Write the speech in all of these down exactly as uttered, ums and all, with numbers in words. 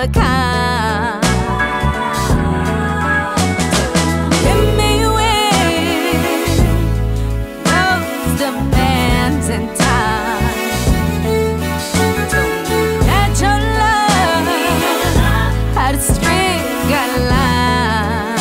a kind. Hit me with those demands and time. That your love had a strict line.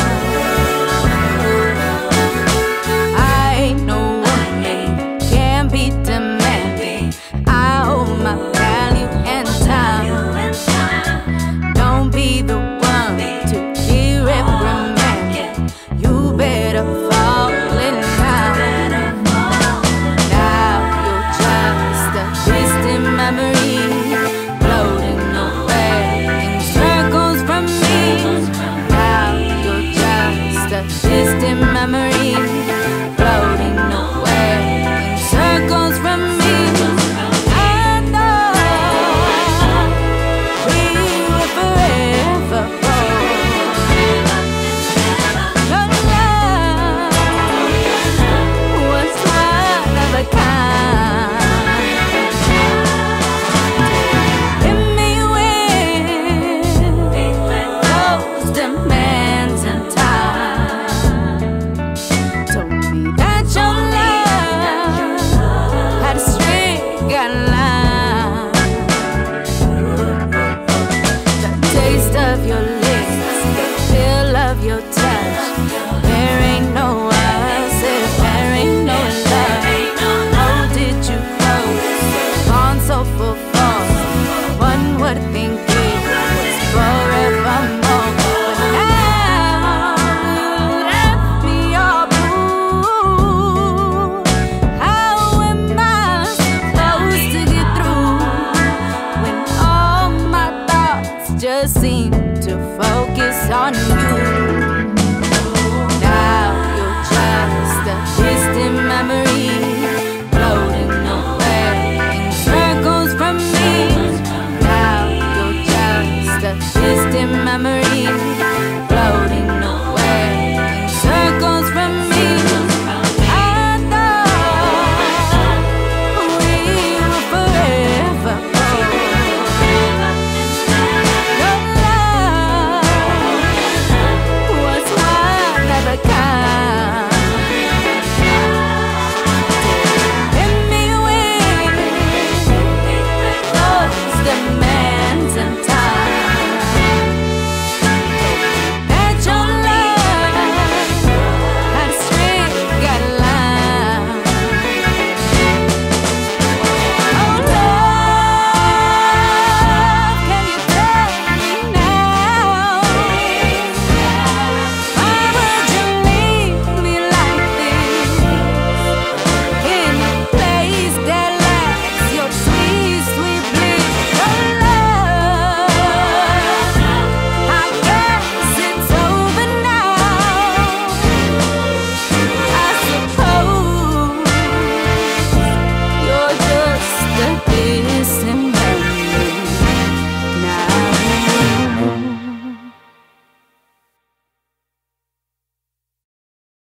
I ain't no woman, can't be demanding. I hold my value and time. Don't be the one to be reprimanded. You better fall in line. Now you're just a distant memory, floating away in circles from me. Now you're just a distant memory, floating away in circles from me. I thought we were forever bold. Your love was one of a kind. Hit me with those demands and time. Told me that your love had a strict line. The taste of your lips, the feel of your touch. There ain't no us if there ain't no love. How did you go? Gone so full force. One would think it was forevermore. But now you left me all blue. How am I supposed to get through when all my thoughts just seem to focus on you?